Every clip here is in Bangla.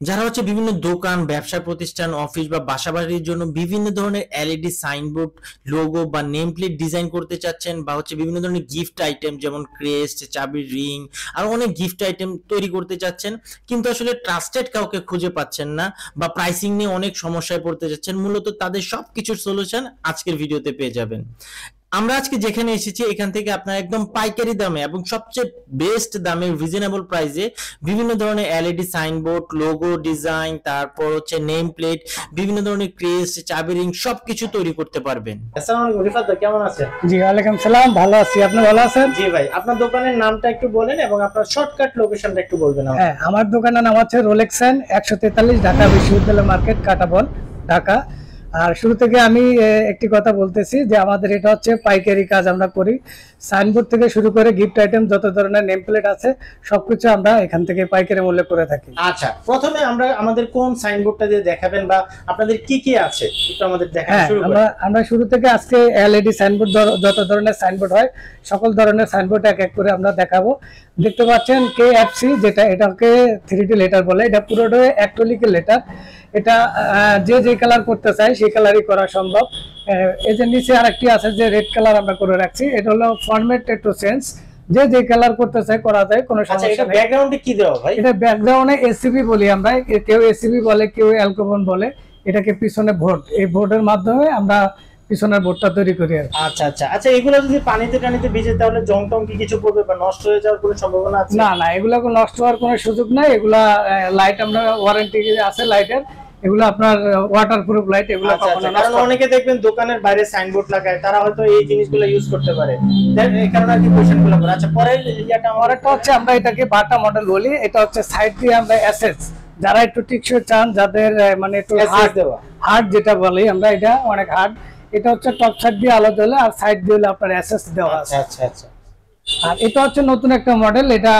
যারা হচ্ছে বিভিন্ন দোকান, ব্যবসা প্রতিষ্ঠান, অফিস বা বাসাবাড়ির জন্য বিভিন্ন ধরনের এলইডি সাইনবোর্ড, লোগো বা নেম প্লেট ডিজাইন করতে চাচ্ছেন, বা হচ্ছে বিভিন্ন ধরনের গিফট আইটেম যেমন ক্রেস্ট, চাবির রিং আর অনেক গিফট আইটেম তৈরি করতে চাচ্ছেন, কিন্তু আসলে ট্রাস্টেড কাউকে খুঁজে পাচ্ছেন না, বা প্রাইসিং নিয়ে অনেক সমস্যায় পড়তে যাচ্ছেন, মূলত তাদের সবকিছুর সলিউশন আজকের ভিডিওতে পেয়ে যাবেন। আমরা আজকে যেখানে এসেছি এখান থেকে আপনার একদম পাইকারি দামে এবং সবচেয়ে বেস্ট দামে রিজনেবল প্রাইসে বিভিন্ন ধরনের এলইডি সাইনবোর্ড, লোগো ডিজাইন, তারপর হচ্ছে নেম প্লেট, বিভিন্ন ধরনের ক্রেস্ট, চাবি রিং সবকিছু তৈরি করতে পারবেন। আসসালামু আলাইকুম রিফাত ভাই, কেমন আছেন? জি ওয়ালাইকুম সালাম, ভালো আছি। আপনি ভালো আছেন? জি ভাই, আপনার দোকানের নামটা একটু বলেন এবং আপনার শর্টকাট লোকেশনটা একটু বলবেন। হ্যাঁ, আমার দোকানের নাম হচ্ছে রোলেক্সান 143 ঢাকা বিশ্ববিদ্যালয় মার্কেট, কাটাবন, ঢাকা। আর শুরু থেকে আমি একটি কথা বলতেছি যে আমাদের এটা হচ্ছে পাইকারি কাজ আমরা করি। সাইনবোর্ড থেকে শুরু করে গিফট আইটেম, যত ধরনের নেম প্লেট আছে সবকিছু আমরা এখান থেকে পাইকারি মূল্যে করে থাকি। আচ্ছা, প্রথমে আমরা আমাদের কোন সাইনবোর্ডটা দিয়ে দেখাবেন বা আপনাদের কি কি আছে একটু আমাদের দেখানো শুরু করুন। আমরা শুরু থেকে আজকে এলইডি সাইনবোর্ড, যত ধরনের সাইনবোর্ড হয় সকল ধরনের সাইনবোর্ড এক এক করে আমরা দেখাবো। দেখতে পাচ্ছেন কেএফসি, যেটা এটাকে 3D লেটার বলে, এটা পুরোটাই অ্যাক্রিলিক লেটার। এটা যে কালার করতে চাই সেই কালারই করা সম্ভব। এই যে নিচে আরেকটি আছে যে রেড কালার আমরা করে রাখছি, এটা হলো ফরম্যাট টু চেঞ্জ, যে কালার করতে চাই করা যায়, কোনো সমস্যা নেই। ব্যাকগ্রাউন্ডে কি দেওয়া ভাই? এটা ব্যাকগ্রাউন্ডে এসিবি বলি আমরা, কেউ এসিবি বলে, কেউ অ্যালকোহল বলে। এটাকে পিছনে বোর্ড, এই বোর্ডের মাধ্যমে আমরা পিছনের বোর্ডটা তৈরি করি। আচ্ছা আচ্ছা আচ্ছা, এগুলো যদি পানিতে টানিতে ভিজে তাহলে জং টং কি কিছু পড়বে বা নষ্ট হয়ে যাওয়ার কোনো সম্ভাবনা আছে? না না, এগুলো নষ্ট হওয়ার কোনো সুযোগ নাই। এগুলা লাইট আমরা ওয়ারেন্টি আছে লাইটের, এগুলো আপনার ওয়াটারপ্রুফ লাইট। এগুলো কখনো নষ্ট, কারণ অনেকে দেখবেন দোকানের বাইরে সাইনবোর্ড লাগায়, তারা হয়তো এই জিনিসগুলো ইউজ করতে পারে, এই কারণে আর কি কোশ্চেনগুলো করে। আচ্ছা, পরের ইয়াটা আমারটা হচ্ছে আমরা এটাকে বাটা মডেল বলি। এটা হচ্ছে সাইড দিয়ে আমরা এসএস, যারা একটু টিকসই চান, যাদের মানে একটু হার্ড যেটা বলি আমরা, এটা অনেক হার্ড। এটা হচ্ছে টপ সাইড দিয়ে আলো জ্বলে আর সাইড দিয়ে হলো আপনার এসএস দেওয়া আছে। আচ্ছা আচ্ছা। আর এটা হচ্ছে নতুন একটা মডেল, এটা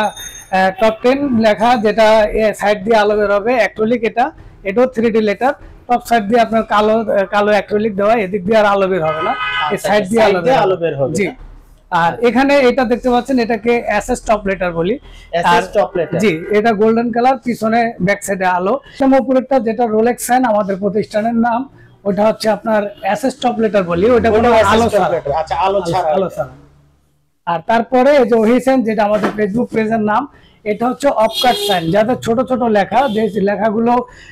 টপ 10 লেখা, যেটা সাইড দিয়ে আলো বের হবে অ্যাক্রিলিক। এটাও 3D লেটার। টপ সাইড দিয়ে আপনার কালো অ্যাক্রিলিক দেওয়া, এদিক দিয়ে আর আলো বের হবে না, এই সাইড দিয়ে আলো বের হবে। জি। আর এখানে এটা দেখতে পাচ্ছেন, এটাকে এসএস টপ লেটার বলি। এসএস টপ লেটার, জি। এটা গোল্ডেন কালার, পিছনে ব্যাক সাইডে আলো। উপরেরটা যেটা রোলেক্সান আমাদের প্রতিষ্ঠানের নাম, ওটা হচ্ছে আপনার এসএস টপ লেটার বলি, ওটা কোনো আলো ছাড়া। আচ্ছা, আলো ছাড়া। আর তারপরে এই যে ওহিসেন, যেটা আমাদের ফেসবুক পেজের নাম, এটা হচ্ছে অফকাট সাইন, যাদের ছোট ছোট লেখা, যে লেখাগুলো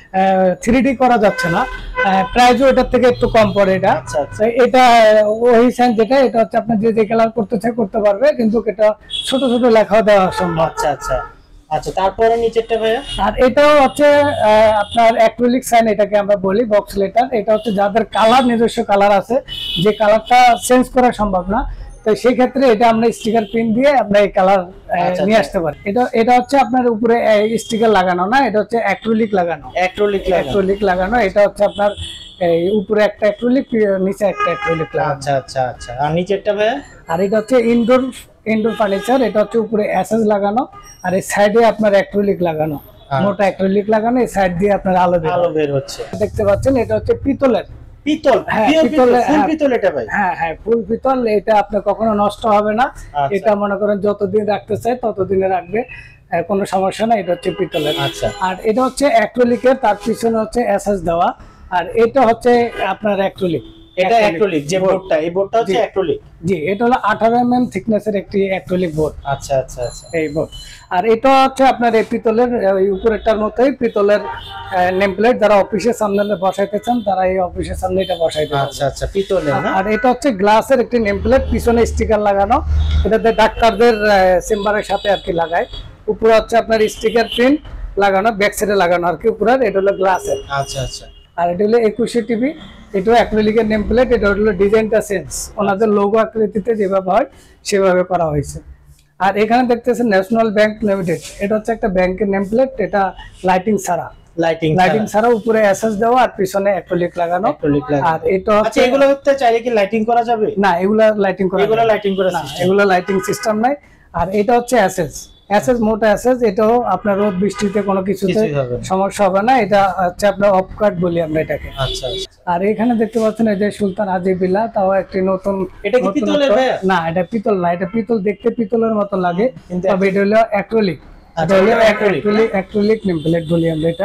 3D করা যাচ্ছে না, প্রাইসও এটার থেকে একটু কম পড়ে। এটা এটা ওহিসেন, যেটা এটা হচ্ছে আপনি যে কালার করতে চাই করতে পারবে, কিন্তু এটা ছোট ছোট লেখাও দেওয়া সম্ভব। আচ্ছা আচ্ছা আচ্ছা, তারপরে নিচেরটা ভাইয়া? আর এটাও হচ্ছে আপনার অ্যাক্রিলিক সাইন, এটাকে আমরা বলি বক্স লেটার। এটা হচ্ছে যাদের কালার, নিজস্ব কালার আছে, যে কালারটা চেঞ্জ করা সম্ভব না, তো সেই ক্ষেত্রে এটা আমরা স্টিকার পিন দিয়ে আমরা এই কালার নিয়ে আসতে পারি। এটা হচ্ছে আপনার উপরে স্টিকার লাগানো না, এটা হচ্ছে অ্যাক্রিলিক লাগানো। অ্যাক্রিলিক লাগানো। এটা হচ্ছে আপনার এই উপরে একটা অ্যাক্রিলিক, নিচে একটা অ্যাক্রিলিক লাগানো। আচ্ছা আচ্ছা আচ্ছা। আর নিচেরটা ভাইয়া? আর এটা হচ্ছে ইনডোর ফার্নিচার। এটা হচ্ছে উপরে এসএস লাগানো, আর এই সাইডে আপনার অ্যাক্রিলিক লাগানো, মোটা অ্যাক্রিলিক লাগানো। এই সাইড দিয়ে আপনার আলো বের হচ্ছে। দেখতে পাচ্ছেন, এটা হচ্ছে পিতলের। পিতল? ফুল পিতল এটা ভাই? হ্যাঁ হ্যাঁ, ফুল পিতল। এটা আপনার কখনো নষ্ট হবে না। এটা মনে করেন যতদিন রাখতে চাই ততদিনে রাখবে, কোনো সমস্যা না। এটা হচ্ছে পিতলের। আচ্ছা। আর এটা হচ্ছে অ্যাক্রিলিকের, তার পিছনে হচ্ছে এসএস দেওয়া। আর এটা হচ্ছে আপনার অ্যাক্রিলিক। এটা অ্যাক্রিলিক যে বোর্ডটা, এই বোর্ডটা হচ্ছে অ্যাক্রিলিক। জি, এটা হলো 18 mm থিকনেসের একটি অ্যাক্রিলিক বোর্ড। আচ্ছা আচ্ছা আচ্ছা, এই বোর্ড। আর এটা হচ্ছে আপনার এই পিতলের, এই উপরেরটার মতোই পিতলের নেম প্লেট। যারা অফিসের সামনে বসাইতে চান তারা এই অফিসের সামনে এটা বসাইতে পারবে। আচ্ছা আচ্ছা, পিতলের না? আর এটা হচ্ছে গ্লাসের একটি নেম প্লেট, পিছনে স্টিকার লাগানো। এটাতে ডাক্তারদের চেম্বারের সাথে আর কি লাগায়। উপরে হচ্ছে আপনার স্টিকার প্রিন্ট লাগানো, ব্যাক সাইডে লাগানো আর কি উপরের। এটা হলো গ্লাসের। আচ্ছা আচ্ছা। আর এটা হলো 21 টিভি, এটাও অ্যাক্রিলিকের নেম প্লেট। এটা হলো ডিজাইনটা চেঞ্জ, ওনাদের লোগো আকৃতিতে যেভাবে হয় সেভাবে করা হয়েছে। আর এখানে দেখতেছেন ন্যাশনাল ব্যাংক লিমিটেড, এটা হচ্ছে একটা ব্যাংকের নেম প্লেট। এটা লাইটিং ছাড়া, লাইটিং ছাড়া, উপরে এসএস দেওয়া আর পিছনে অ্যাক্রিলিক লাগানো। আর এটা হচ্ছে, এগুলো হতে চাইলে কি লাইটিং করা যাবে? না, এগুলা লাইটিং করা, এগুলো লাইটিং করা না, এগুলো লাইটিং সিস্টেম নাই। আর এটা হচ্ছে এসএস মোটা এসএস। এটাও আপনার রোদ বৃষ্টিতে কোনো কিছুতে সমস্যা হবে না। এটা হচ্ছে আপনার অফকাট বলি আমরা এটাকে। আচ্ছা আচ্ছা। আর এখানে দেখতে পাচ্ছেন এই যে সুলতান আজিবিল্লা, তাও একটি নতুন। এটা কি পিতলের ভাইয়া? না, এটা পিতল না। এটা পিতল দেখতে পিতলের মতো লাগে, তবে এটা হলো অ্যাক্রিলিক। এটা হলো অ্যাক্রিলিক নেম প্লেট বলি আমরা এটা।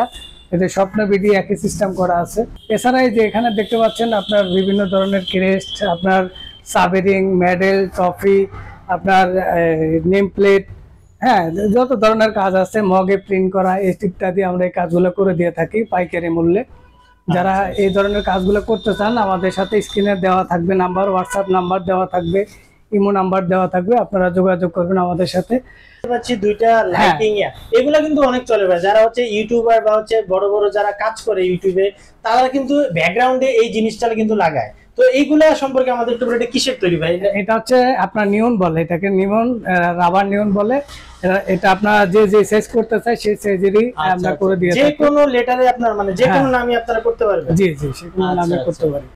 এতে স্বপ্ন বিডি একই সিস্টেম করা আছে। এছাড়া এই যে এখানে দেখতে পাচ্ছেন আপনার বিভিন্ন ধরনের ক্রেস্ট, আপনার সাবেরিং, মেডেল, ট্রফি, আপনার নেম প্লেট, হ্যাঁ যত ধরনের কাজ আছে, মগে প্রিন্ট করা ইত্যাদি আমরা এই কাজগুলো করে দিয়ে থাকি পাইকারি মূল্যে। যারা এই ধরনের কাজগুলো করতে চান আমাদের সাথে স্ক্রিনে দেওয়া থাকবে নাম্বার, হোয়াটসঅ্যাপ নাম্বার দেওয়া থাকবে, ইমো নাম্বার দেওয়া থাকবে, আপনারা যোগাযোগ করবেন আমাদের সাথে। পাচ্ছি দুইটা লাইটিং এগুলা কিন্তু অনেক চলে ভাই, যারা হচ্ছে ইউটিউবার বা হচ্ছে বড় বড় যারা কাজ করে ইউটিউবে, তারা কিন্তু ব্যাকগ্রাউন্ডে এই জিনিসটা কিন্তু লাগায়। তো এইগুলা সম্পর্কে আমাদের একটু বলে, এটা কিসের তৈরি ভাই? এটা হচ্ছে আপনার নিয়ন বলে, এটাকে নিয়ন, রাবার নিয়ন বলে। এটা আপনারা যে যে সাইজ করতে চাই সেই সাইজেরই আমরা করে দিয়ে থাকি। যে কোনো লেটারে আপনার মানে যে কোনো নামে আপনারা করতে পারবেন। জি জি, যে কোনো নামে করতে পারি।